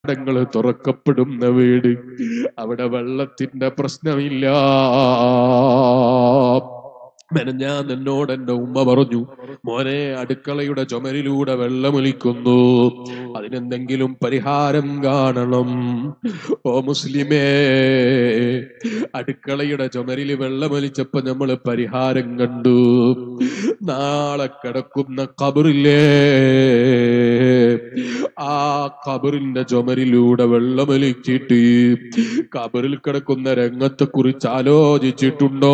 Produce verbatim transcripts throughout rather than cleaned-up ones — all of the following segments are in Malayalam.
കവാടങ്ങൾ തുറക്കപ്പെടുന്ന വീട്. അവിടെ വെള്ളത്തിന്റെ പ്രശ്നമില്ല. ഞാൻ എന്നോട് എന്റെ ഉമ്മ പറഞ്ഞു, മോനെ അടുക്കളയുടെ ചുമരിലൂടെ വെള്ളമൊലിക്കുന്നു, അതിനെന്തെങ്കിലും പരിഹാരം കാണണം. ഓ മുസ്ലിമേ, അടുക്കളയുടെ ചുമരിൽ വെള്ളമൊലിച്ചപ്പോ നമ്മൾ പരിഹാരം കണ്ടു. നാളെ കിടക്കുന്ന ഖബറില്ലേ, ആ ഖബറിന്റെ ചുമരിലൂടെ വെള്ളമൊലിച്ചിട്ട് ഖബറിൽ കിടക്കുന്ന രംഗത്തെ കുറിച്ച് ആലോചിച്ചിട്ടുണ്ടോ?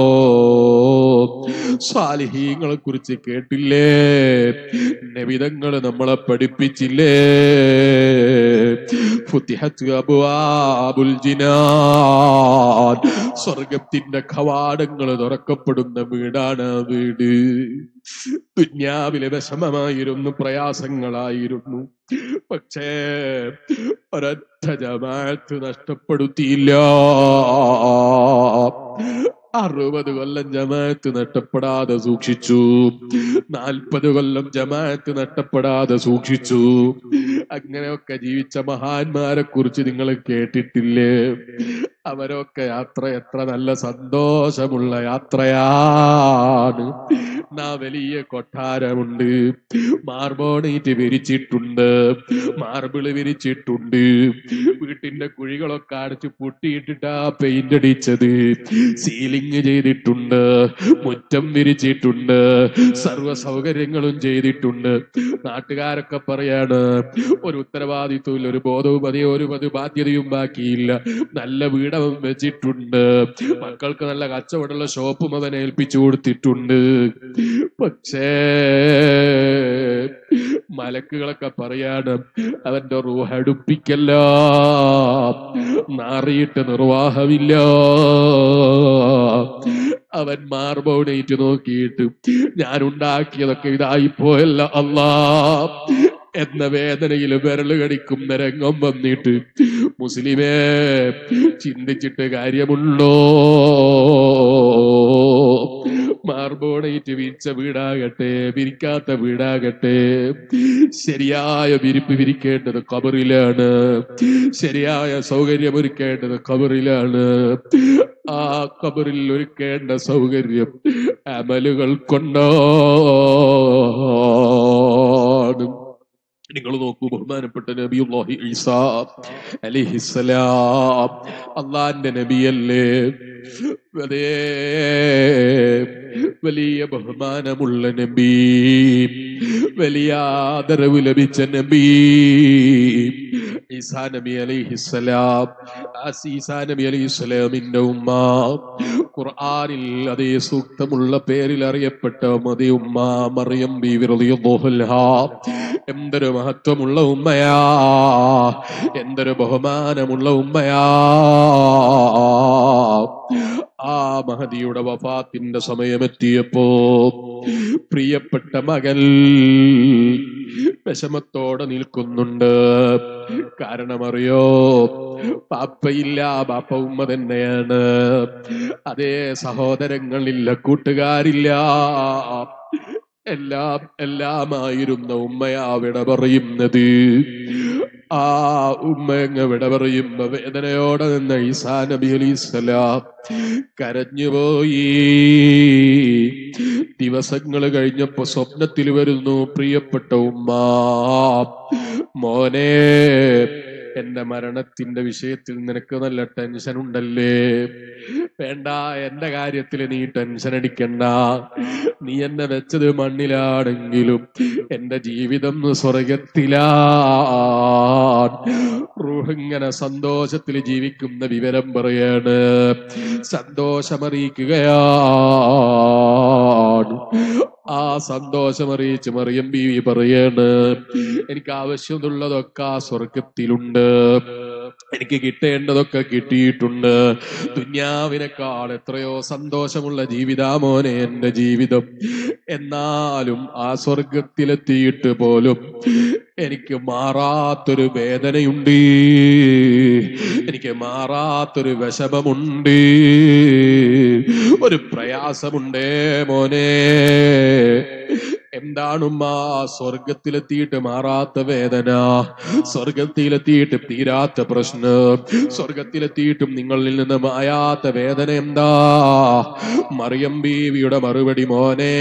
സാലിഹീങ്ങളെ കുറിച്ച് കേട്ടില്ലേ? നബിതങ്ങൾ നമ്മളെ പഠിപ്പിച്ചില്ലേ? ഫുതിഹത് അബ്വാബുൽ ജിനാൻ, സ്വർഗത്തിന്റെ കവാടങ്ങൾ തുറക്കപ്പെടുന്ന വീടാണ് ആ വീട്. ദുന്യാവിലെ വിഷമമായിരുന്നു, പ്രയാസങ്ങളായിരുന്നു. പക്ഷേ ഒരൊറ്റ ജമാഅത്ത് നഷ്ടപ്പെടുത്തിയില്ല. അറുപത് കൊല്ലം ജമാഅത്ത് നഷ്ടപ്പെടാതെ സൂക്ഷിച്ചു, നാൽപ്പത് കൊല്ലം ജമാഅത്ത് നഷ്ടപ്പെടാതെ സൂക്ഷിച്ചു. അങ്ങനെയൊക്കെ ജീവിച്ച മഹാന്മാരെ കുറിച്ച് നിങ്ങൾ കേട്ടിട്ടില്ലേ? അവരൊക്കെ യാത്ര എത്ര നല്ല സന്തോഷമുള്ള യാത്രയാണ്. നാ വലിയ കൊട്ടാരമുണ്ട്, മാർബോണേറ്റ് വിരിച്ചിട്ടുണ്ട്, മാർബിള് വിരിച്ചിട്ടുണ്ട്, വീട്ടിന്റെ കുഴികളൊക്കെ അടച്ച് പൊട്ടിയിട്ടിട്ടാ പെയിന്റ് അടിച്ചത്, സീലിംഗ് ചെയ്തിട്ടുണ്ട്, മുറ്റം വിരിച്ചിട്ടുണ്ട്, സർവ്വ സൗകര്യങ്ങളും ചെയ്തിട്ടുണ്ട്. നാട്ടുകാരൊക്കെ പറയാണ് ഒരു ഉത്തരവാദിത്വം ഇല്ല, ഒരു ബോധവും അതേ ഒരു ബാധ്യതയും ബാക്കിയില്ല. നല്ല വീടവൻ വെച്ചിട്ടുണ്ട്, മക്കൾക്ക് നല്ല കച്ചവടമുള്ള ഷോപ്പും അവൻ ഏൽപ്പിച്ചു കൊടുത്തിട്ടുണ്ട്. പക്ഷേ മലക്കുകളൊക്കെ പറയാണ് അവന്റെ റൂഹ് അടുപ്പിക്കല്ല, നാറിയിട്ട് നിർവാഹമില്ല. അവൻ മാർബോണേറ്റ് നോക്കിയിട്ട് ഞാൻ ഉണ്ടാക്കിയതൊക്കെ ഇതായിപ്പോയല്ല അല്ലാ എന്ന വേദനയിൽ വിരല് കടിക്കുന്ന രംഗം വന്നിട്ട് മുസ്ലിമേ ചിന്തിച്ചിട്ട് കാര്യമുണ്ടോ? മാർബോണേറ്റ് വിരിച്ച വീടാകട്ടെ വിരിക്കാത്ത വീടാകട്ടെ, ശരിയായ വിരിപ്പ് വിരിക്കേണ്ടത് ഖബറിലാണ്, ശരിയായ സൗകര്യം ഒരുക്കേണ്ടത് ഖബറിലാണ്. ആ ഖബറിൽ ഒരുക്കേണ്ട സൗകര്യം അമലുകൾ കൊണ്ടാണ്. നിങ്ങൾ നോക്കൂ, ബഹുമാനപ്പെട്ട നബിയുല്ലാഹി ഈസാ അലൈഹിസ്സലാം അള്ളാന്റെ നബിയല്ലേ? അതേ വലിയ ബഹുമാനമുള്ള നബി, വലിയ ആദരവ് ലഭിച്ച നബി ഈസാ നബി അലൈഹിസ്സലാം. ഈസാ നബി അലൈഹിസ്സലാമിന്റെ ഉമ്മ ഖുർആനിൽ അതേ സൂക്തമുള്ള പേരിൽ അറിയപ്പെട്ട മതി ഉമ്മ മറിയം ബീവി റളിയല്ലാഹു അൻഹാ. എന്തൊരു മഹത്വമുള്ള ഉമ്മയാ, എന്തൊരു ബഹുമാനമുള്ള ഉമ്മയാ. ആ മഹദിയുടെ വഫാത്തിന്റെ സമയമെത്തിയപ്പോ പ്രിയപ്പെട്ട മകൾ വിഷമത്തോടെ നിൽക്കുന്നുണ്ട്. കാരണമറിയോ? പാപ്പയില്ല, ബാപ്പ ഉമ്മ തന്നെയാണ്. അതേ സഹോദരങ്ങളില്ല, കൂട്ടുകാരില്ല, എല്ലാം എല്ലാമായിരുന്ന ഉമ്മയാ വിട പറയുന്നത്. ആ ഉമ്മയങ്ങ് വിട പറയുമ്പോ വേദനയോടെ നിന്ന ഈസാ നബി അലൈഹിസ്സലാം കരഞ്ഞുപോയി. ദിവസങ്ങൾ കഴിഞ്ഞപ്പോ സ്വപ്നത്തിൽ വരുന്നു, പ്രിയപ്പെട്ട ഉമ്മ, മോനെ എന്റെ മരണത്തിന്റെ വിഷയത്തിൽ നിനക്ക് നല്ല ടെൻഷൻ ഉണ്ടല്ലേ? വേണ്ട, എന്റെ കാര്യത്തിൽ നീ ടെൻഷൻ അടിക്കണ്ട. നീ എന്നെ വെച്ചത് മണ്ണിലാണെങ്കിലും എന്റെ ജീവിതം സ്വർഗത്തിലാണ്. റൂഹിങ്ങനെ സന്തോഷത്തിൽ ജീവിക്കുന്ന വിവരം പറയാണ്, സന്തോഷമറിയിക്കുകയാണ്. ആ സന്തോഷമറിയിച്ച് മറിയം ബീവി പറയാണ്, എനിക്ക് ആവശ്യമുള്ളതൊക്കെ ആ സ്വർഗത്തിലുണ്ട്, എനിക്ക് കിട്ടേണ്ടതൊക്കെ കിട്ടിയിട്ടുണ്ട്. ദുന്യാവിനേക്കാൾ എത്രയോ സന്തോഷമുള്ള ജീവിതാമോനെ എന്റെ ജീവിതം. എന്നാലും ആ സ്വർഗത്തിലെത്തിയിട്ട് പോലും എനിക്ക് മാറാത്തൊരു വേദനയുണ്ട്, എനിക്ക് മാറാത്തൊരു വിഷമമുണ്ട്, ഒരു പ്രയാസമുണ്ടേ മോനെ. എന്താണുമ്മ സ്വർഗത്തിലെത്തിയിട്ട് മാറാത്ത വേദന, സ്വർഗത്തിലെത്തിയിട്ട് തീരാത്ത പ്രശ്നം, സ്വർഗത്തിലെത്തിയിട്ടും നിങ്ങളിൽ നിന്ന് മായാത്ത വേദന എന്താ? മറിയം ബീവിയുടെ മറുപടി, മോനെ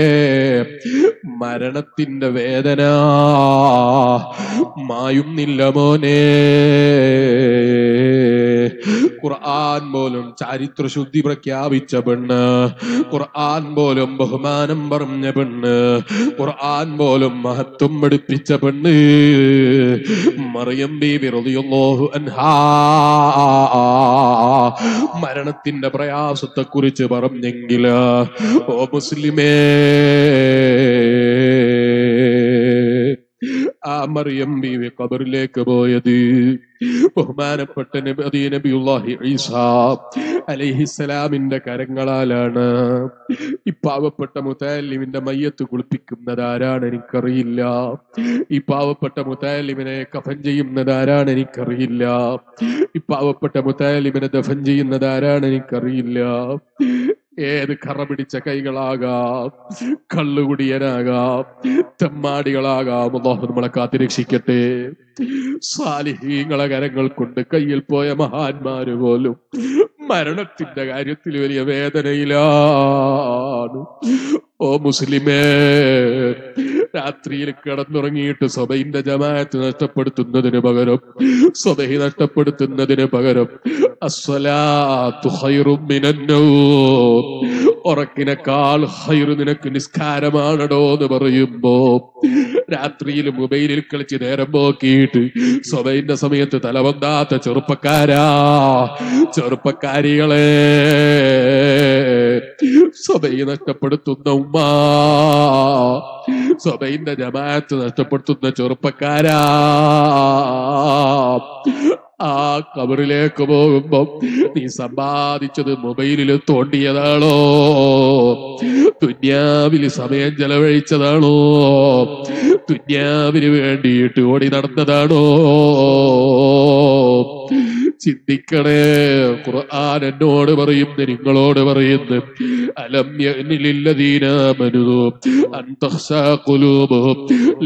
മരണത്തിന്റെ വേദന മായുന്നില്ല മോനെ. ഖുർആൻ പോലും ചരിത്ര ശുദ്ധി പ്രഖ്യാപിച്ച പെണ്ണ്, ഖുർആൻ പോലും ബഹുമാനം പറഞ്ഞ പെണ്ണ്, ഖുർആൻ പോലും മഹത്വം പഠിപ്പിച്ച പെണ്ണ് മറിയം ബീബി റളിയല്ലാഹു അൻഹാ മരണത്തിന്റെ പ്രയാസത്തെ കുറിച്ച് പറഞ്ഞെങ്കിൽ, ഓ മുസ്ലിമേ, ആ മറിയം ബീവി ഖബറിലേക്ക് പോയത് ബഹുമാനപ്പെട്ട നബി നബിയുല്ലാഹി ഈസാ അലൈഹിസ്സലാമിന്റെ കരങ്ങളാലാണ്. ഈ പാവപ്പെട്ട മുതഅല്ലിമിന്റെ മയ്യത്ത് കുളിപ്പിക്കുന്നത് ആരാണ് എനിക്കറിയില്ല. ഈ പാവപ്പെട്ട മുതഅല്ലിമിനെ കഫൻ ചെയ്യുന്നത് ആരാണ് എനിക്കറിയില്ല. ഈ പാവപ്പെട്ട മുതഅല്ലിമിനെ ദഫൻ ചെയ്യുന്നത് ആരാണ് എനിക്കറിയില്ല. ഏത് കറ പിടിച്ച കൈകളാകാം, കള്ളുകുടിയനാകാം, തെമ്മാടികളാകാം. അല്ലാഹു നമ്മളെ കാത്തിരക്ഷിക്കട്ടെ. സാലിഹീങ്ങളെ കരങ്ങൾ കൊണ്ട് കയ്യിൽ പോയ മഹാന്മാര് പോലും മരണത്തിന്റെ കാര്യത്തിൽ വലിയ വേദനയിലാണ്. ഓ മുസ്ലിമേ, രാത്രിയിൽ കിടന്നുറങ്ങിയിട്ട് സ്വബഹിന്റെ ജമാഅത്ത് നഷ്ടപ്പെടുത്തുന്നതിന് പകരം, സ്വബഹി നഷ്ടപ്പെടുത്തുന്നതിന് പകരം അസ്സലാത്തു ഖൈറും മിനന്നൗം, ഉറക്കിനേക്കാൾ ഖൈറ് നിനക്ക് നിസ്കാരമാണടോ എന്ന് പറയുമ്പോ, രാത്രിയിൽ മൊബൈലിൽ കളിച്ച് നേരം പോക്കിയിട്ട് സ്വബഹിന്റെ സമയത്ത് തലവന്താത്ത ചെറുപ്പക്കാരാ, ചെറുപ്പക്കാരികളെ, സ്വബഹി നഷ്ടപ്പെടുത്തുന്ന ഉമ്മ, സ്വബഹിന്റെ ജമാഅത്ത് നഷ്ടപ്പെടുത്തുന്ന ചെറുപ്പക്കാരാ, ആ ഖബറിലേക്ക് പോകുമ്പോ നീ സമ്പാദിച്ചത് മൊബൈലിൽ തോണ്ടിയതാണോ, ദുന്യാവിൽ സമയം ചെലവഴിച്ചതാണോ, ദുന്യാവിന് വേണ്ടിയിട്ട് ഓടി നടന്നതാണോ? ചിന്തിക്കണേ. ഖുർആൻ എന്നോട് പറയുന്നു, നിങ്ങളോട് പറയുന്നു, അലം യഅനി ലില്ലദീന ആമനൂ അൻ തഖ്ശാ ഖുലൂബുഹും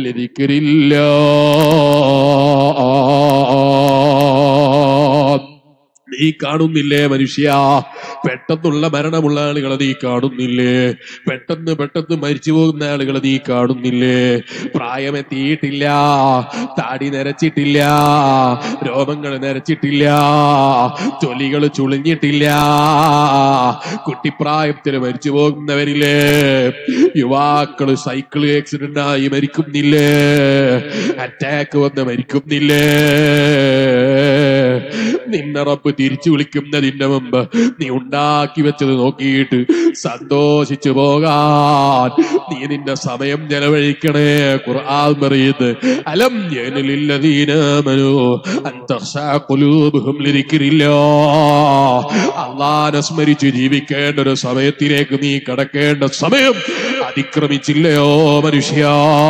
ലിദിക്രില്ലാഹ്. നീ കാണുന്നില്ലേ മനുഷ്യ, പെട്ടെന്നുള്ള മരണമുള്ള ആളുകളെ നീ കാണുന്നില്ലേ? പെട്ടെന്ന് പെട്ടെന്ന് മരിച്ചു പോകുന്ന ആളുകളെ നീ കാണുന്നില്ലേ? പ്രായമെത്തിയിട്ടില്ല, താടി നരച്ചിട്ടില്ല, രോമങ്ങൾ നരച്ചിട്ടില്ല, തൊലികൾ ചുളിഞ്ഞിട്ടില്ല, കുട്ടിപ്രായത്തിൽ മരിച്ചു പോകുന്നവരില്ലേ? യുവാക്കള് സൈക്കിൾ ആക്സിഡന്റ് ആയി മരിക്കുന്നില്ലേ? അറ്റാക്ക് വന്ന് മരിക്കുന്നില്ലേ? നിന്നെ റബ്ബ് തിരിച്ചു വിളിക്കുന്നതിന്റെ മുമ്പ് നീ ഉണ്ടാക്കി വെച്ചത് നോക്കിയിട്ട് സന്തോഷിച്ചു പോകാൻ നീ നിന്റെ സമയം ചെലവഴിക്കണേ. ഖുർആൻ പറയുന്നത്, അലം യഅനി ലില്ലദീന ആമനൂ അൻ തഖ്ശാ ഖുലൂബുഹും ലിദിക്രില്ലാഹ്. അല്ലാഹനെ സ്മരിച്ച് ജീവിക്കേണ്ട ഒരു സമയത്തിലേക്ക് നീ കടക്കേണ്ട സമയം അതിക്രമിച്ചില്ലയോ മനുഷ്യ?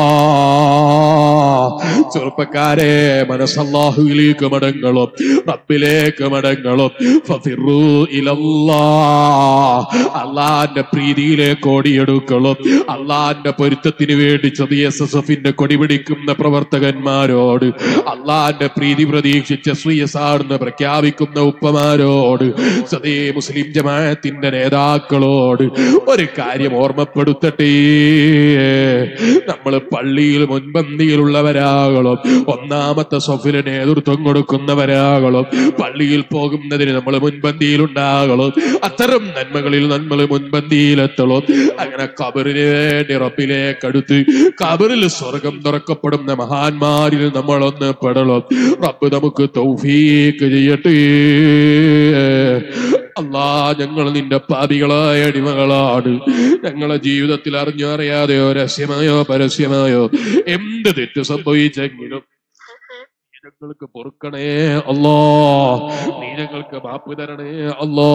ചെറുപ്പക്കാരെ, മനസ്സല്ലാഹുവിലേക്ക് മടങ്ങളും, റബ്ബിലേക്ക് മടങ്ങളും. ഫഫിറൂ ഇലല്ലാഹ്, അള്ളാന്റെ പ്രീതിയിലേക്ക് ഓടിയെടുക്കളും. അള്ളാന്റെ പൊരുത്തത്തിന് വേണ്ടി ചെറിയ എസ് എസ് എഫിന്റെ കൊടി പിടിക്കുന്ന പ്രവർത്തകന്മാരോട്, അള്ളാന്റെ പ്രീതി പ്രതീക്ഷിച്ച ശ്രീയസാണെന്ന് പ്രഖ്യാപിക്കുന്ന ഉപ്പമാരോട്, സദേ മുസ്ലിം ജമാഅത്തിന്റെ നേതാക്കളോട് ഒരു കാര്യം ഓർമ്മപ്പെടുത്തട്ടെ. നമ്മൾ പള്ളിയിൽ മുൻപന്തിയിലുള്ളവരാകണം, ഒന്നാമത്തെ സഫിന് നേതൃത്വം കൊടുക്കുന്നവരാകണം, പള്ളിയിൽ പോകുന്നതിന് നമ്മൾ മുൻപന്തിയിലുണ്ടാകണം, അത്തരം നന്മകളിൽ നമ്മൾ മുൻപന്തിയിലെത്തണം. അങ്ങനെ ഖബറിന് വേണ്ടി റബ്ബിലേക്ക് അടുത്ത് ഖബറിൽ സ്വർഗം തുറക്കപ്പെടുന്ന മഹാന്മാരിൽ നമ്മളൊന്ന് പെടണം. റബ്ബ് നമുക്ക് തൗഫീഖ് ചെയ്യട്ടെ. അല്ലാ, ഞങ്ങൾ നിന്റെ പാപികളായ അടിമകളാണ്. ഞങ്ങളെ ജീവിതത്തിൽ അറിഞ്ഞോ അറിയാതെയോ രഹസ്യമായോ പരസ്യമായോ എന്ത് തെറ്റ് സംഭവിച്ചെങ്കിലും ഞങ്ങൾക്ക് പൊറുക്കണേ അല്ലാ, നീ ഞങ്ങൾക്ക് മാപ്പ് തരണേ അല്ലാ.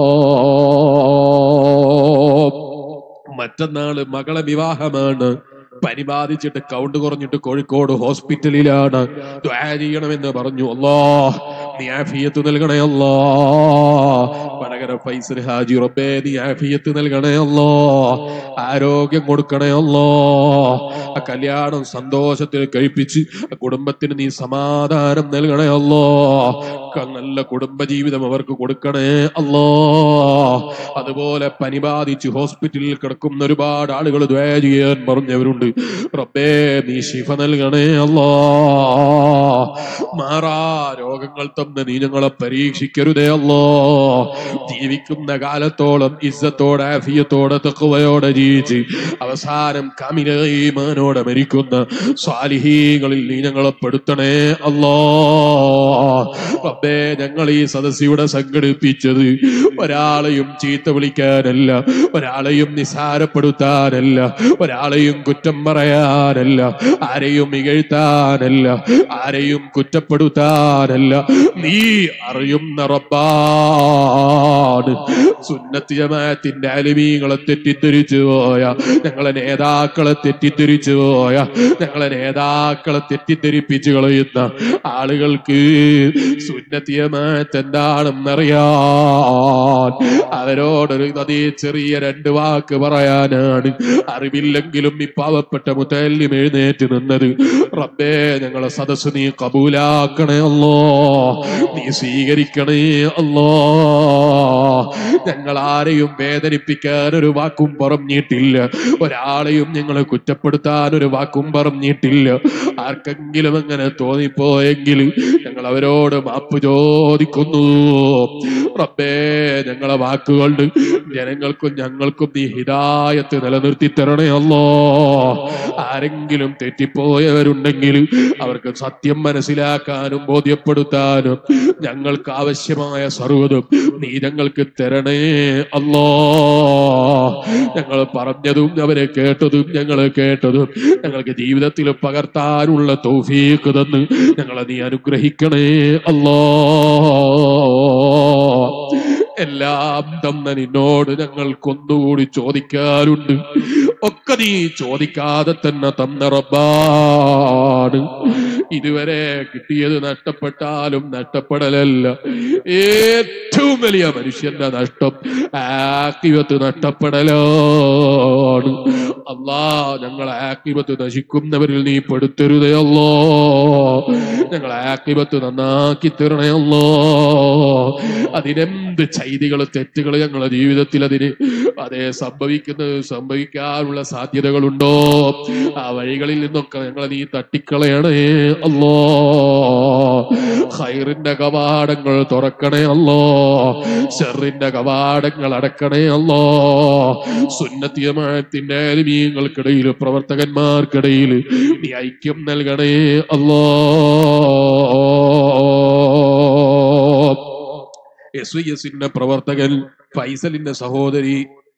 മറ്റന്നാള് മകളെ വിവാഹമാണ്. പനി ബാധിച്ചിട്ട് കൗണ്ട് കുറഞ്ഞിട്ട് കോഴിക്കോട് ഹോസ്പിറ്റലിലാണ്. ദുആ ചെയ്യണമെന്ന് പറഞ്ഞു. അല്ലാഹ് നീ ആഫിയത്ത് നൽകണേ അല്ലാ. വടകര ഫൈസൽ ഹാജി റബ്ബേ നീ ആഫിയത്ത് നൽകണേ അല്ലാ. ആരോഗ്യം കൊടുക്കണേ അല്ലാ. ആ കല്യാണം സന്തോഷത്തിൽ കഴിപ്പിച്ച് കുടുംബത്തിന് നീ സമാധാനം നൽകണേ അല്ലാ. നല്ല കുടുംബജീവിതം അവർക്ക് കൊടുക്കണേ അല്ലാ. അതുപോലെ പനി ബാധിച്ച് ഹോസ്പിറ്റലിൽ കിടക്കുന്ന ഒരുപാട് ആളുകൾ ദുആ ചെയ്യാൻ പറഞ്ഞവരുണ്ട്. റബ്ബേ നീ ശിഫ നൽകണേ അല്ലാ. മാറാ രോഗങ്ങൾ തന്ന് നീ ഞങ്ങളെ പരീക്ഷിക്കരുതേ അല്ലാ. ജീവിക്കുന്ന കാലത്തോളം ഇസ്സത്തോടെ ആഫിയത്തോടെ തഖ്വയോടെ ജീവിച്ച് അവസാനം കാമില ഈമാനോടെ മരിക്കുന്ന സ്വാലിഹീങ്ങളിൽ നീ ഞങ്ങളെ പെടുത്തണേ അല്ലാ. റബ്ബേ ഞങ്ങൾ ഈ സദസ്സിയുടെ സംഘടിപ്പിച്ചത് ഒരാളെയും ചീത്ത വിളിക്കാനല്ല, ഒരാളെയും നിസാരപ്പെടുത്താനല്ല, ഒരാളെയും കുറ്റം പറയാനല്ല, ആരെയും ഇകഴ്ത്താനല്ല, ആരെയും കുറ്റപ്പെടുത്താനല്ല. നീ അറിയുന്ന റബ്ബാണ്. സുന്നത്ത് ജമാഅത്തിന്റെ അലിമീങ്ങളെ തെറ്റിദ്ധരിച്ചു പോയ, ഞങ്ങളെ നേതാക്കളെ തെറ്റിദ്ധരിച്ചു പോയ, ഞങ്ങളെ നേതാക്കളെ തെറ്റിദ്ധരിപ്പിച്ചു കളയുന്ന ആളുകൾക്ക് സുന്നത്ത് ജമാഅത്ത് എന്താണെന്നറിയാൻ അവരോടൊരു അതേ ചെറിയ രണ്ട് വാക്ക് പറയാനാണ്. അറിവില്ലെങ്കിലും ഈ പാവപ്പെട്ട മുതല്ലിം എഴുന്നേറ്റ് നിന്നത്. റബ്ബേ ഞങ്ങളെ സദസ്സ് നീ കബൂലാക്കണേ അല്ലാ. നീ സ്വീകരിക്കണേ അല്ലാ. ഞങ്ങൾ ആരെയും വേദനിപ്പിക്കാൻ ഒരു വാക്കും പറഞ്ഞിട്ടില്ല, ഒരാളെയും ഞങ്ങളെ കുറ്റപ്പെടുത്താൻ ഒരു വാക്കും പറഞ്ഞിട്ടില്ല. ആർക്കെങ്കിലും അങ്ങനെ തോന്നിപ്പോയെങ്കിൽ ഞങ്ങൾ അവരോട് മാപ്പ് ചോദിക്കുന്നു. റബ്ബേ ഞങ്ങളെ വാക്കുകൊണ്ട് ജനങ്ങൾക്കും ഞങ്ങൾക്കും നീ ഹിദായത്ത് നിലനിർത്തി തരണേ അല്ലാ. ആരെങ്കിലും തെറ്റിപ്പോയവരുണ്ടെങ്കിൽ അവർക്ക് സത്യം മനസ്സിലാക്കാനും ബോധ്യപ്പെടുത്താനും ഞങ്ങൾക്ക് ആവശ്യമായ സർവ്വതും നീ ഞങ്ങൾക്ക് തരണേ അല്ലാ. ഞങ്ങൾ പറഞ്ഞതും അവരെ കേട്ടതും ഞങ്ങളെ കേട്ടതും ഞങ്ങൾക്ക് ജീവിതത്തിൽ പകർത്താനുള്ള തൗഫീഖ് തന്ന് ഞങ്ങളെ നീ അനുഗ്രഹിക്കണേ അല്ലാ. എല്ലാം തന്ന നിന്നോട് ഞങ്ങൾക്കൊന്നുകൂടി ചോദിക്കാറുണ്ട്. ഒക്കെ നീ ചോദിക്കാതെ തന്നെ തന്ന റബ്ബാണ്. ഇതുവരെ കിട്ടിയത് നഷ്ടപ്പെട്ടാലും നഷ്ടപ്പെടലല്ല, ഏറ്റവും വലിയ മനുഷ്യന്റെ നഷ്ടം ആഖിബത്ത് നഷ്ടപ്പെടലാണ്. അല്ലാ ഞങ്ങളെ ആഖിബത്ത് നശിക്കുന്നവരിൽ നീ പെടുത്തരുതേ അല്ലാ. ഞങ്ങളെ ആഖിബത്ത് നന്നാക്കി തരണേ അല്ലാ. അതിനെന്ത് ചെയ്തികൾ തെറ്റുകൾ ഞങ്ങളുടെ ജീവിതത്തിൽ അതിന് അതേ സംഭവിക്കുന്നത് സംഭവിക്കാനുള്ള സാധ്യതകളുണ്ടോ ആ വഴികളിൽ നിന്നൊക്കെ ഞങ്ങളെ നീ തട്ടിക്കളയണേ അല്ലാ. ഖൈറിന്റെ കവാടങ്ങൾ തുറക്കണേ അല്ലാ. ശർറിന്റെ കവാടങ്ങൾ അടക്കണേ അല്ലാ. സുന്നത്ത് ജമാഅത്തിന്റെ ആലിമീങ്ങൾക്കിടയിൽ പ്രവർത്തകന്മാർക്കിടയിൽ നീ ഐക്യം നൽകണേ അല്ലാ. എസ് വൈ എസിന്റെ പ്രവർത്തകൻ ഫൈസലിന്റെ സഹോദരി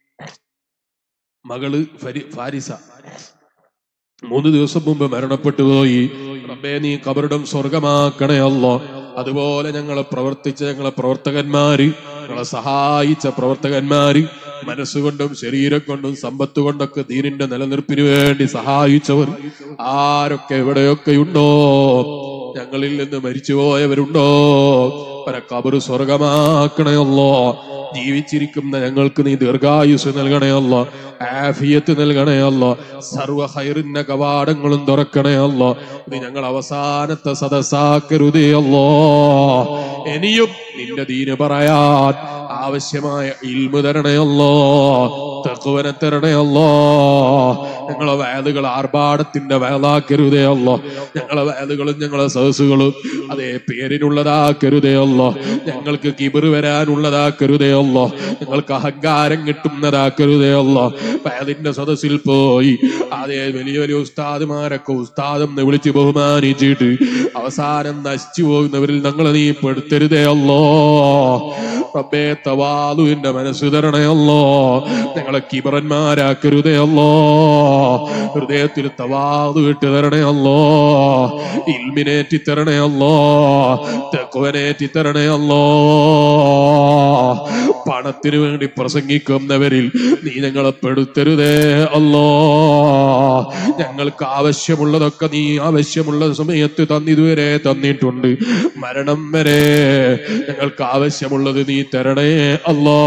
മകള് ഫാരിസ മൂന്ന് ദിവസം മുമ്പ് മരണപ്പെട്ടു പോയി. റബ്ബേ നീ ഖബറിടം സ്വർഗമാക്കണേ അല്ലാ. അതുപോലെ ഞങ്ങളെ പ്രവർത്തിച്ച ഞങ്ങളെ പ്രവർത്തകന്മാര്, ഞങ്ങളെ സഹായിച്ച പ്രവർത്തകന്മാര്, മനസ്സുകൊണ്ടും ശരീരം കൊണ്ടും സമ്പത്ത് കൊണ്ടൊക്കെ ദീനിന്റെ നിലനിൽപ്പിന് വേണ്ടി സഹായിച്ചവർ ആരൊക്കെ എവിടെയൊക്കെയുണ്ടോ, ഞങ്ങളിൽ നിന്ന് മരിച്ചുപോയവരുണ്ടോ, പല ഖബർ സ്വർഗമാക്കണേ അല്ലാ. ജീവിച്ചിരിക്കുന്ന ഞങ്ങൾക്ക് നീ ദീർഘായുസ് നൽകണേ അല്ലാ. ആഫിയത്ത് നൽകണേ അല്ലാ. സർവ്വ ഖൈറിന്റെ കവാടങ്ങളും തുറക്കണേ അല്ലാ. നീ ഞങ്ങൾ അവസാനത്തെ സദസ്സാക്കരുതേ അല്ലാ. ഇനിയും നിന്റെ ദീന് പറയാൻ ആവശ്യമായ ഇൽമു തരണേ അല്ലാ. തഖ്വനെ തരണേ അല്ലാ. ഞങ്ങളെ വഅദുകൾ ആർഭാടത്തിന്റെ വഅദാക്കരുതേ അല്ലാ. ഞങ്ങളെ വഅദുകളും ഞങ്ങളെ സദസ്സുകളും അതേ പേരിനുള്ളതാക്കരുതേ അല്ലാ. ഞങ്ങൾക്ക് കിബർ വരാനുള്ളതാക്കരുതേ അല്ലാ. ഞങ്ങൾക്ക് അഹങ്കാരം കിട്ടുന്നതാക്കരുതേ അല്ലാ. വഅദിന്റെ സദസ്സിൽ പോയി അതേ വലിയ വലിയ ഉസ്താദുമാരൊക്കെ ഉസ്താദെന്ന് വിളിച്ച് ബഹുമാനിച്ചിട്ട് അവസാനം നശിച്ചു പോകുന്നവരിൽ ഞങ്ങളെ നീ പെടുത്തരുതേ അല്ലാ. റബ്ബേ തവാളുവിന്റെ മനസ്സ് തരണേ അല്ലാ. ഞങ്ങളെ കിബറന്മാരാക്കരുതേ അല്ലാ. ഹൃദയത്തിൽ തവാളു ഇട്ട് തരണേ അല്ലാ. ഇൽമിനേറ്റി തരണേ അല്ലാ. തഖ്വനേറ്റി തരണേ അല്ലാ. പണത്തിനു വേണ്ടി പ്രസംഗിക്കുന്നവരിൽ നീ ഞങ്ങളെ പെടുത്തരുതേ അല്ലാ. ഞങ്ങൾക്ക് ആവശ്യമുള്ളതൊക്കെ നീ ആവശ്യമുള്ള സമയത്ത് തന്നിതുവരെ തന്നിട്ടുണ്ട്. മരണം വരെ ഞങ്ങൾക്ക് ആവശ്യമുള്ളത് നീ തരണേ അല്ലാ.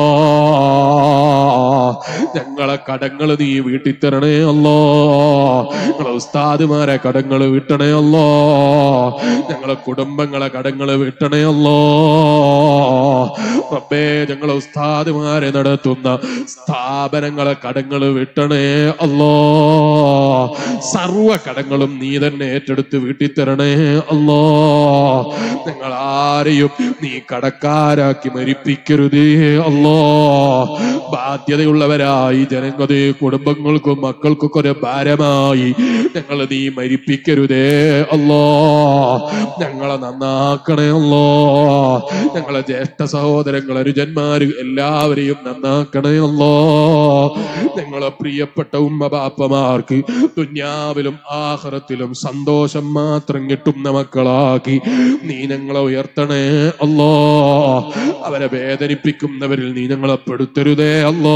ഞങ്ങളെ കടങ്ങൾ നീ വീട്ടി തരണേ അല്ലാ. ഞങ്ങളെ ഉസ്താദുമാരെ കടങ്ങൾ വീട്ടണേ അല്ലാ. ഞങ്ങളെ കുടുംബങ്ങളെ കടങ്ങൾ വീട്ടണേ അല്ലാ. റബ്ബേ, ഞങ്ങളെ ഉസ്താദുമാരെ നടത്തുന്ന സ്ഥാപനങ്ങളെ കടങ്ങൾ വീട്ടണേ അല്ലാ. സർവ കടങ്ങളും നീ തന്നെ ഏറ്റെടുത്ത് വീട്ടിത്തരണേ അല്ലാ. ഞങ്ങൾ ആരെയും നീ കടക്കാരാക്കി മരിപ്പിക്കരുതേ അല്ലാ. ബാധ്യതയുള്ളവരായി ജനങ്ങളുടെ കുടുംബങ്ങൾക്കും മക്കൾക്കൊക്കെ ഒരു ഭാരമായി ഞങ്ങൾ നീ മരിപ്പിക്കരുതേ അല്ലാ. ഞങ്ങളെ നന്നാക്കണേ അല്ലാ. ഞങ്ങളെ ജ്യേഷ്ഠ സഹോദരങ്ങൾ അനുജന്മാര് എല്ലാവരെയും നന്നാക്കണേ അല്ലാ. ഞങ്ങളെ പ്രിയപ്പെട്ട ഉമ്മ ബാപ്പമാർക്ക് ദുനിയാവിലും ആഖിറത്തിലും സന്തോഷം മാത്രം കിട്ടുന്ന മക്കളാക്കി നീ ഞങ്ങളെ ഉയർത്തണേ അല്ലാ. അവരെ വേദനിപ്പിക്കുന്നവരിൽ നീ ഞങ്ങളെ പെടുത്തരുതേ അല്ലാ.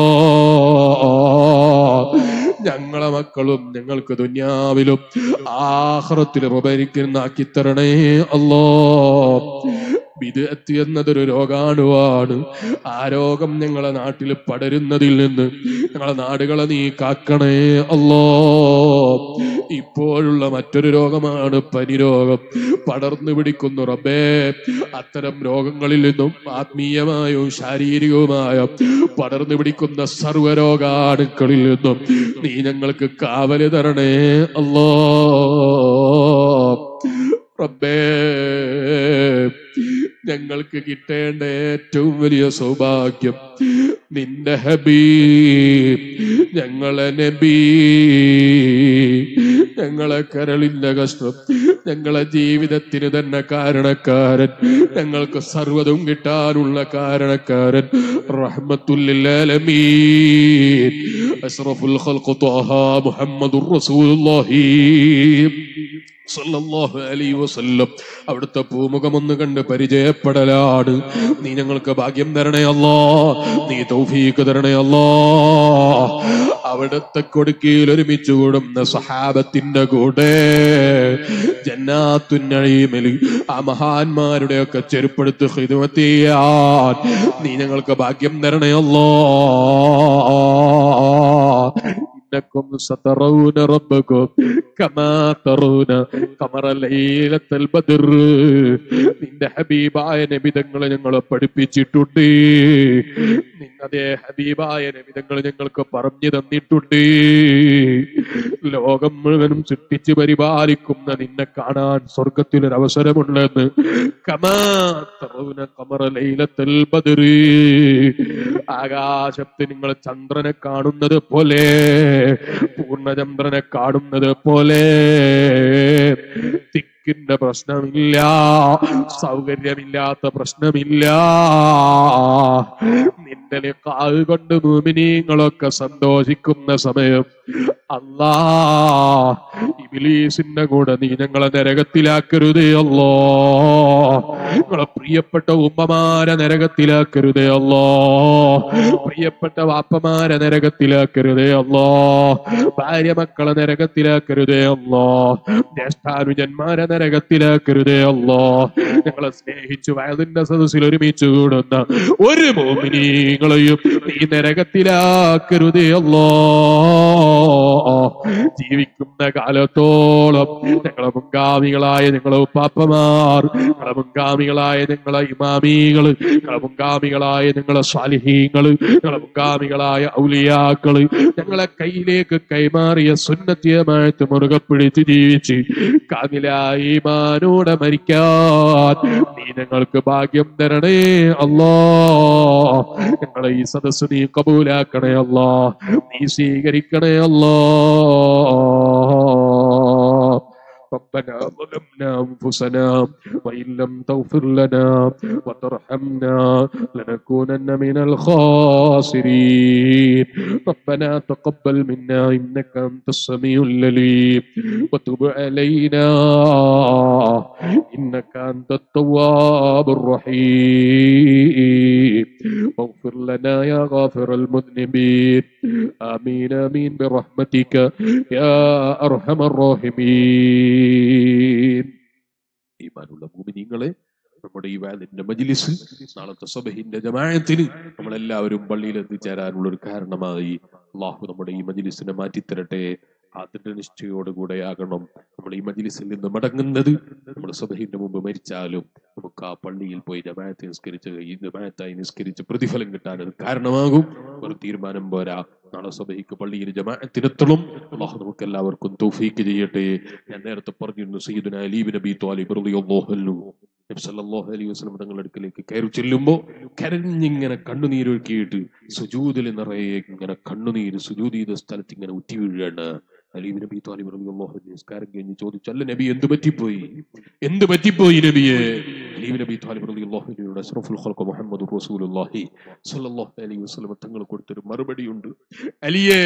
ഞങ്ങളെ മക്കളും ഞങ്ങൾക്ക് ദുനിയാവിലും ആഖിറത്തിലും ഉപകരിക്കുന്നാക്കി തരണേ അല്ലാ. ബിദ്അത്ത് എന്നതൊരു രോഗാണുവാണ്. ആ രോഗം ഞങ്ങളെ നാട്ടിൽ പടരുന്നതിൽ നിന്ന് ഞങ്ങളെ നാടുകളെ നീ കാക്കണേ അല്ലാ. ഇപ്പോഴുള്ള മറ്റൊരു രോഗമാണ് പനി രോഗം. പടർന്നു പിടിക്കുന്നു റബ്ബേ. അത്തരം രോഗങ്ങളിൽ നിന്നും ആത്മീയമായും ശാരീരികവുമായ പടർന്നു പിടിക്കുന്ന സർവ്വരോഗാണുക്കളിൽ നിന്നും നീ ഞങ്ങൾക്ക് കാവല് തരണേ അല്ലാ. റബ്ബേ, ഞങ്ങൾക്ക് കിട്ടേണ്ട ഏറ്റവും വലിയ സൗഭാഗ്യം നിന്റെ ഹബീബ്, ഞങ്ങളെ നബി, ഞങ്ങളെ കരളിന്റെ കഷ്ടം, ഞങ്ങളെ ജീവിതത്തിന് തന്നെ കാരണക്കാരൻ, ഞങ്ങൾക്ക് സർവ്വതും കിട്ടാനുള്ള കാരണക്കാരൻ റഹ്മത്തുൽ ലിൽ ആലമീൻ അഷ്റഫുൽ ഖൽഖ് ത്വാഹ മുഹമ്മദുർ റസൂലുള്ളാഹി സല്ലല്ലാഹു അലൈഹി വസല്ലം അവിടുത്തെ പൂമുഖം ഒന്ന് കണ്ട് പരിചയപ്പെടലാണ്. നീ ഞങ്ങൾക്ക് ഭാഗ്യം തരണേ അല്ലാ. നീ തൗഫീഖ് തരണേ അല്ലാ. അവിടുത്തെ കൊടുക്കയിൽ ഒരുമിച്ച് കൂടുന്ന സഹാബത്തിന്റെ കൂടെ ജന്നാത്തുൻ നഈമിൽ ആ മഹാന്മാരുടെ ഒക്കെ ചെരുപ്പെടുത്ത് ഖിദ്മത്ത് ചെയ്യാൻ നീ ഞങ്ങൾക്ക് ഭാഗ്യം തരണേ അല്ലാ. إنكم سترون ربكم كما ترون قمر ليلة البدر. നിന്റെ ഹബീബായ നബി തങ്ങളെ ഞങ്ങളെ പഠിപ്പിച്ചിട്ടുണ്ട്. നിന്നതേ ഹബീബായ നബി തങ്ങളെ ഞങ്ങൾക്ക് പറഞ്ഞു തന്നിട്ടുണ്ട്. ലോകം മുഴുവനും സൃഷ്ടിച്ച് പരിപാലിക്കുന്ന നിന്നെ കാണാൻ സ്വർഗത്തിലൊരു അവസരമുണ്ടെന്ന്. കമാ തറൗന ഖമറ ലൈലത്തുൽ ബദ്ർ, ആകാശത്ത് നിങ്ങൾ ചന്ദ്രനെ കാണുന്നത് പോലെ, പൂർണ്ണചന്ദ്രനെ കാണുന്നത് പോലെ തിക്കിന്റെ പ്രശ്നമില്ല, സൗകര്യമില്ലാത്ത പ്രശ്നമില്ല. നിന്റെ ലിഖാഅ് കൊണ്ട് മുഅ്മിനീങ്ങളൊക്കെ സന്തോഷിക്കുന്ന സമയം അല്ലാ, ഇബ്ലീസിന്റെ കൂടെ നീ ഞങ്ങളെ നരകത്തിലാക്കരുതേ അല്ലാ. ഞങ്ങളെ പ്രിയപ്പെട്ട ഉമ്മമാരെ നരകത്തിലാക്കരുതേ അല്ലാ. പ്രിയപ്പെട്ട വാപ്പമാരെ നരകത്തിലാക്കരുതേ അല്ലാ. ഭാര്യ മക്കളെ നരകത്തിലാക്കരുതേ അല്ലാ. ജ്യേഷ്ഠാനുജന്മാരെ നരകത്തിലാക്കരുതേ അല്ലാ. ഞങ്ങളെ സ്നേഹിച്ചു വയതിന്റെ സദസ്സിൽ ഒരുമിച്ച് കൂടുന്ന ഒരു മുഅ്മിനീങ്ങളെയും നീ നരകത്തിലാക്കരുതേ അല്ലാ. ജീവിക്കുന്ന കാലത്തോളം ഞങ്ങളെ മുൻഗാമികളായ ഞങ്ങളെ ഉപ്പാപ്പമാർ, ഞങ്ങളെ മുൻഗാമികളായ ഞങ്ങളെ ഇമാമികള്, ഞങ്ങളെ മുൻഗാമികളായ ഞങ്ങളെ സ്വാലിഹീങ്ങള്, ഞങ്ങളെ മുൻഗാമികളായ ഔലിയാക്കള് ഞങ്ങളെ കയ്യിലേക്ക് കൈമാറിയ സുന്നത്തിയമായിട്ട് മുറുകെ പിടിച്ച് ജീവിച്ച് കാമിലായ ഈമാനോടെ മരിക്കാൻ നീ ഞങ്ങൾക്ക് ഭാഗ്യം തരണേ അല്ലാ. ഞങ്ങളെ ഈ സദസ്സ് നീ കബൂലാക്കണേ അല്ലാ. നീ സ്വീകരിക്കണേ അല്ലാ. ربنا ظلمنا أنفسنا وإن لم تغفر لنا وترحمنا لنكونن من الخاسرين. ربنا تقبل منا إنك أنت السميع العليم وتب علينا إنك أنت التواب الرحيم. واغفر لنا يا غافر المذنبين آمين آمين برحمتك يا أرحم الراحمين. ഈമാനുള്ള മുഅ്മിനീങ്ങളെ, നമ്മുടെ ഈ വാലിന്റെ മജ്ലിസ് നാളത്തെ സുബ്ഹിന്റെ ജമാഅത്തിന് നമ്മളെല്ലാവരും പള്ളിയിൽ എത്തിച്ചേരാനുള്ള ഒരു കാരണമായി അള്ളാഹു നമ്മുടെ ഈ മജ്ലിസിനെ മാറ്റിത്തരട്ടെ. അതിന്റെ നിശ്ചയോടുകൂടെ ആകണം നമ്മൾ ഈ മജ്ലിസിൽ നിന്ന് മടങ്ങുന്നത്. നമ്മൾ സുബ്ഹിന്റെ മുമ്പ് മരിച്ചാലും നമുക്ക് ആ പള്ളിയിൽ പോയി ജമാഅത്ത് നിസ്കരിച്ച് ഈ ജമാഅത്തായി നിസ്കരിച്ച് പ്രതിഫലം കിട്ടാൻ അത് കാരണമാകും. ഒരു തീരുമാനം പോരാ, നാളെ സുബ്ഹിക്ക് പള്ളിയിൽ ജമാഅത്തിനെത്തണം. അള്ളാഹു നമുക്ക് എല്ലാവർക്കും തൗഫീക്ക് ചെയ്യട്ടെ. ഞാൻ നേരത്തെ പറഞ്ഞിരുന്നു, സയ്യിദുനാ അലി ഇബ്നു അബീ ത്വാലിബ് റളിയല്ലാഹു അൻഹു നബി സല്ലല്ലാഹു അലൈഹി വസല്ലം തങ്ങളുടെ അടുക്കലേക്ക് കയറി ചെല്ലുമ്പോൾ കരഞ്ഞിങ്ങനെ കണ്ണുനീരൊഴുക്കിയിട്ട് സുജൂദിൽ നിറയെ ഇങ്ങനെ കണ്ണുനീര് സുജൂദ് ചെയ്ത സ്ഥലത്ത് ഇങ്ങനെ ഉറ്റി വീഴുകയാണ്. അലി ഇബ്നു അബീ ത്വാലിബ് റളിയല്ലാഹു അൻഹു നിസ്കാരം കഴിഞ്ഞ് ചോദിച്ചു, അല്ല നബി, എന്ത് പറ്റിപ്പോയി, എന്ത് പറ്റിപ്പോയി നബിയെ? അലി ഇബ്നു അബീ ത്വാലിബ് റളിയല്ലാഹു അൻഹുവിനോട് അഷ്റഫുൽ ഖൽഖ് മുഹമ്മദുർ റസൂലുള്ളാഹി സ്വല്ലല്ലാഹു അലൈഹി വസല്ലം തങ്ങൾ കൊടുത്തൊരു മറുപടിയുണ്ട്. അലിയെ,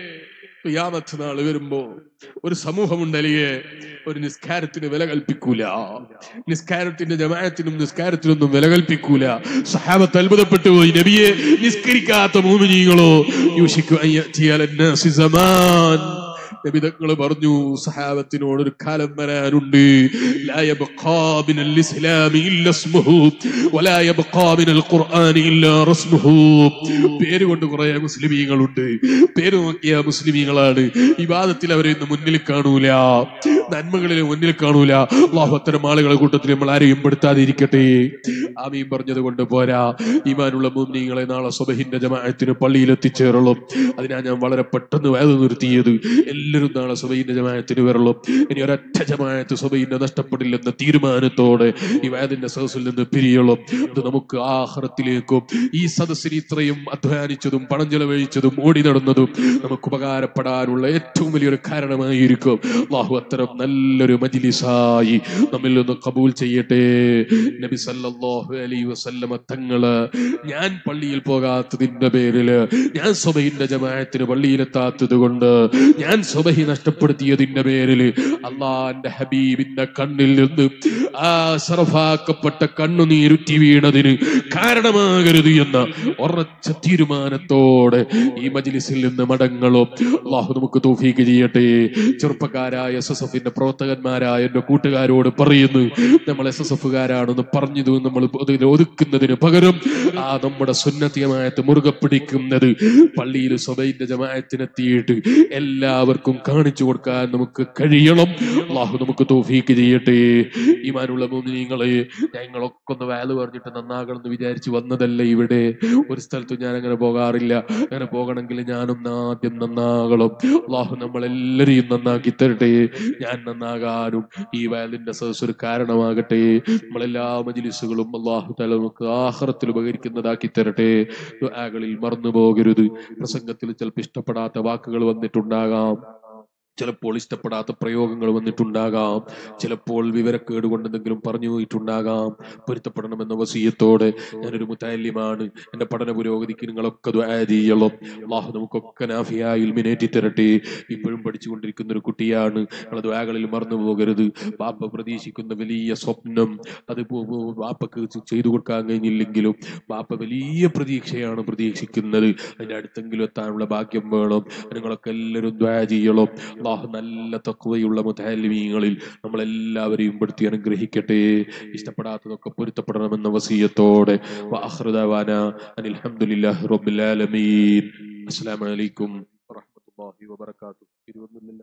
ഖിയാമത്ത് നാൾ വരുമ്പോ ഒരു സമൂഹമുണ്ട് അലിയെ, ഒരു നിസ്കാരത്തിന് വില കൽപ്പിക്കൂല, നിസ്കാരത്തിന്റെ ജമാഅത്തിനും നിസ്കാരത്തിനൊന്നും വില കൽപ്പിക്കൂല. സഹാബത്ത് അത്ഭുതപ്പെട്ടു പോയി, നബിയെ, നിസ്കരിക്കാത്ത മുഅ്മിനീങ്ങളോ? യുഷിക്കു അൻ യഅതി അലന്നാസി സമാൻ. നബി തങ്ങൾ പറഞ്ഞു, സഹാബത്തിനോട് ഒരു കാലം വരാനുണ്ട്, ലാ യബ്ഖാ മിനൽ ഇസ്ലാമി ഇല്ലാ ഇസ്മുഹു വലാ യബ്ഖാ മിനൽ ഖുർആനി ഇല്ലാ റസ്മുഹു. പേര് കൊണ്ട് കുറെ മുസ്ലിമീങ്ങളുണ്ട്, പേര് നോക്കിയ മുസ്ലിമീങ്ങളാണ്. ഇബാദത്തിൽ അവരെ ഇന്ന് മുന്നിൽ കാണൂല, നന്മകളിൽ മുന്നിൽ കാണൂല. അല്ലാഹു അത്തരം ആളുകളെ കൂട്ടത്തിൽ നമ്മൾ ആരെയും പെടുത്താതിരിക്കട്ടെ. ആമീൻ പറഞ്ഞത് കൊണ്ട് പോരാ, ഈമാനുള്ള മുഅ്മിനീങ്ങളെ നാളെ സുബ്ഹിന്റെ ജമാഅത്തിന് പള്ളിയിൽ എത്തിച്ചേരുള്ളൂ. അതിനാ ഞാൻ വളരെ പെട്ടെന്ന് വേദന നിർത്തിയത്. എല്ലാവരും നാളെ സുബ്ഹിന്റെ ജമാഅത്തിന് വരളും. ഇനി ഒരൊറ്റ ജമാഅത്ത് സുബ്ഹിന്റെ നഷ്ടപ്പെടില്ലെന്ന തീരുമാനത്തോടെ ഈ വേദിന്റെ സദസ്സിൽ നിന്ന് പിരിയുള്ളൂ. അത് നമുക്ക് ആഖിറത്തിലേക്കും ഈ സദസ്സിന് ഇത്രയും അധ്വാനിച്ചതും പണം ചെലവഴിച്ചതും ഓടി നടന്നതും നമുക്ക് ഉപകാരപ്പെടാനുള്ള ഏറ്റവും വലിയൊരു കാരണമായിരിക്കും. അല്ലാഹു അത്തരം നല്ലൊരു മജ്ലിസായി നമ്മിൽ നിന്ന് ഖബൂൽ ചെയ്യട്ടെ. നബി സല്ലല്ലാഹു അലൈഹി വസല്ലമ തങ്ങള് ഞാൻ പള്ളിയിൽ പോകാത്തതിന്റെ പേരില്, ഞാൻ സുബ്ഹിന്റെ ജമാഅത്തിന് പള്ളിയിലെത്താത്തത് കൊണ്ട്, ഞാൻ സുബ്ഹി നഷ്ടപ്പെടുത്തിയതിന്റെ പേരില് അള്ളാന്റെ ഹബീബിന്റെ കണ്ണിൽ നിന്ന് ആ ശറഫാക്കപ്പെട്ട കണ്ണുനീരുറ്റി വീണതിന് കാരണമാകരുത് എന്ന ഉറച്ച തീരുമാനത്തോടെ ഈ മജ്ലിസിൽ നിന്ന് മടങ്ങളും. അള്ളാഹു നമുക്ക് തൗഫീഖ് ചെയ്യട്ടെ. ചെറുപ്പക്കാരായ എസ് എസ് എഫിന്റെ പ്രവർത്തകന്മാരായ എന്റെ കൂട്ടുകാരോട് പറയുന്നു, നമ്മൾ എസ് എസ് എഫുകാരാണെന്ന് പറഞ്ഞത് നമ്മൾ ഒതുക്കുന്നതിന് പകരം ആ നമ്മുടെ സുന്നത്തിയമായത്ത് മുറുകെ പിടിക്കുന്നത് പള്ളിയിൽ സുബ്ഹിന്റെ ജമാഅത്തിനെത്തിയിട്ട് എല്ലാവർക്കും കാണിച്ചു കൊടുക്കാൻ നമുക്ക് കഴിയണം. അള്ളാഹു നമുക്ക് തൗഫീഖ് ചെയ്യട്ടെ. ഈമാനുള്ള മുഅ്മിനീങ്ങളെ, ഞങ്ങളൊക്കെ ഒന്ന് വാല് പറഞ്ഞിട്ട് നന്നാകണം എന്ന് വിചാരിച്ച് വന്നതല്ല ഇവിടെ. ഒരു സ്ഥലത്തും ഞാൻ അങ്ങനെ പോകാറില്ല. അങ്ങനെ പോകണമെങ്കിൽ ഞാനും ആദ്യം നന്നാകണം. അള്ളാഹു നമ്മളെല്ലാരെയും നന്നാക്കി തരട്ടെ. ഞാൻ നന്നാകാനും ഈ വാലിന്റെ സദസ്സ് ഒരു കാരണമാകട്ടെ. നമ്മളെല്ലാ മജ്ലിസുകളും അള്ളാഹു തആല നമുക്ക് ആഖിറത്തിൽ ഉപകരിക്കുന്നതാക്കി തരട്ടെ. ദുആകളിൽ മറന്നു പോകരുത്. പ്രസംഗത്തിൽ ചിലപ്പോൾ ഇഷ്ടപ്പെടാത്ത വാക്കുകൾ വന്നിട്ടുണ്ടാകാം, ചിലപ്പോൾ ഇഷ്ടപ്പെടാത്ത പ്രയോഗങ്ങൾ വന്നിട്ടുണ്ടാകാം, ചിലപ്പോൾ വിവരക്കേട് കൊണ്ട് എന്തെങ്കിലും പറഞ്ഞു പോയിട്ടുണ്ടാകാം. പൊരുത്തപ്പെടണമെന്ന വസിയത്തോടെ ഞാനൊരു മുതഅല്ലിമാണ്. എന്റെ പഠന പുരോഗതിക്ക് നിങ്ങളൊക്കെ ദുആ ചെയ്യണം. അല്ലാഹു നമുക്കൊക്കെ നാഫിയായ ഇൽമിനേറ്റി തരട്ടെ. ഇപ്പോഴും പഠിച്ചുകൊണ്ടിരിക്കുന്ന ഒരു കുട്ടിയാണ്. നിങ്ങളെ ദുആകളിൽ മറന്നു പോകരുത്. ബാപ്പ പ്രതീക്ഷിക്കുന്ന വലിയ സ്വപ്നം അത് ബാപ്പക്ക് ചെയ്തു കൊടുക്കാൻ കഴിഞ്ഞില്ലെങ്കിലും ബാപ്പ വലിയ പ്രതീക്ഷയാണ് പ്രതീക്ഷിക്കുന്നത്. അതിന്റെ അടുത്തെങ്കിലും എത്താനുള്ള ഭാഗ്യം വേണം. നിങ്ങളൊക്കെ എല്ലാവരും ദുആ ചെയ്യണം. അല്ലാഹു നല്ല തഖ്വയുള്ള മുതഅല്ലിമീങ്ങളിൽ നമ്മളെല്ലാവരെയും പെടുത്തി അനുഗ്രഹിക്കട്ടെ. ഇഷ്ടപ്പെടാത്തതൊക്കെ പൊരുത്തപ്പെടണമെന്ന വസിയത്തോടെ വആഖിറു ദഅവാനാ അനിൽ ഹംദുലില്ലാഹി റബ്ബിൽ ആലമീൻ. അസ്സലാമു അലൈക്കും വറഹ്മത്തുള്ളാഹി വബറകാതുഹു. ഇരുവൊന്നുമില്ല,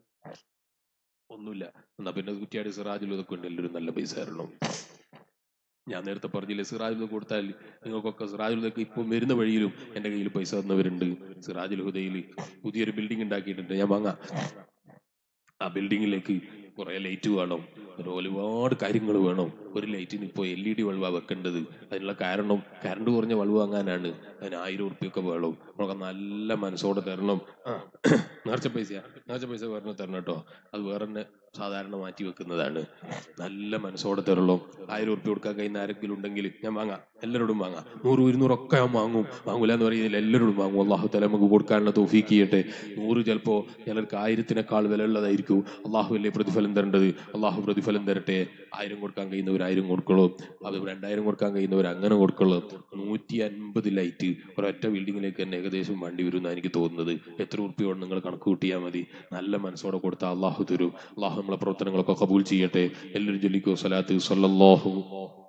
ഒന്നുമില്ല. എന്നാ പിന്നെ കുറ്റിയാടി സിറാജുൽ ഇതൊക്കെ ഉണ്ട്. എല്ലാവരും നല്ല പൈസ തരണം. ഞാൻ നേരത്തെ പറഞ്ഞില്ലേ, സിറാജുൽ കൊടുത്താൽ നിങ്ങൾക്കൊക്കെ സിറാജുൽ ഇപ്പം വരുന്ന വഴിയിലും എന്റെ കയ്യിൽ പൈസ തന്നവരുണ്ട്. സിറാജുൽ ഹുദയിൽ പുതിയൊരു ബിൽഡിംഗ് ഉണ്ടാക്കിയിട്ടുണ്ട്, ഞാൻ വാങ്ങാം. ആ ബിൽഡിങ്ങിലേക്ക് കുറെ ലൈറ്റ് വേണം, ഒരുപാട് കാര്യങ്ങൾ വേണം. ഒരു ലൈറ്റിന് ഇപ്പോൾ എൽ ഇ ഡി ബൾബാ വെക്കേണ്ടത്. അതിനുള്ള കാരണം കറണ്ട് കുറഞ്ഞ ബൾബ് വാങ്ങാനാണ്. അതിന് ആയിരം ഉറുപ്പ്യൊക്കെ വേണം. നമ്മളൊക്കെ നല്ല മനസ്സോടെ തരണം. ആ നേർച്ച പൈസ നേർച്ച പൈസ വേറെ തരണം കേട്ടോ. അത് വേറെ തന്നെ സാധാരണ മാറ്റി വെക്കുന്നതാണ്. നല്ല മനസ്സോടെ തരുള്ളൂ. ആയിരം ഉറുപ്പ്യ കൊടുക്കാൻ കഴിയുന്ന ആരെങ്കിലും ഉണ്ടെങ്കിൽ ഞാൻ വാങ്ങാം, എല്ലാവരോടും വാങ്ങാം. നൂറ് ഇരുന്നൂറൊക്കെ ഞാൻ വാങ്ങും, വാങ്ങൂല എന്ന് പറയുന്നില്ല, എല്ലാവരോടും വാങ്ങും. അള്ളാഹു തആല നമുക്ക് കൊടുക്കാനുള്ള തൗഫീഖ് ചെയ്യട്ടെ. നൂറ് ചിലപ്പോ ചിലർക്ക് ആയിരത്തിനേക്കാൾ വില ഉള്ളതായിരിക്കും. അള്ളാഹു അല്ലേ പ്രതിഫലം തരേണ്ടത്, അള്ളാഹു പ്രതിഫലം തരട്ടെ. ആയിരം കൊടുക്കാൻ കഴിയുന്നവർ ആയിരം കൊടുക്കുള്ളൂ, അത് രണ്ടായിരം കൊടുക്കാൻ കഴിയുന്നവർ അങ്ങനെ കൊടുക്കുള്ളൂ. നൂറ്റി അൻപത് ലൈറ്റ് ഒരൊറ്റ ബിൽഡിങ്ങിലേക്ക് തന്നെ ഏകദേശം വേണ്ടി വരും എന്നാണ് എനിക്ക് തോന്നുന്നത്. എത്ര ഉറുപ്പ്യയോട് നിങ്ങൾ കണക്ക് കൂട്ടിയാൽ മതി. നല്ല മനസ്സോടെ കൊടുത്താൽ അള്ളാഹു തരും. അള്ളാഹു നമ്മളെ പ്രവർത്തനങ്ങളൊക്കെ ഖബൂൽ ചെയ്യട്ടെ. എല്ലാവരും ചൊല്ലിക്കോ സ്വലാത്ത് സ്വല്ലല്ലാഹു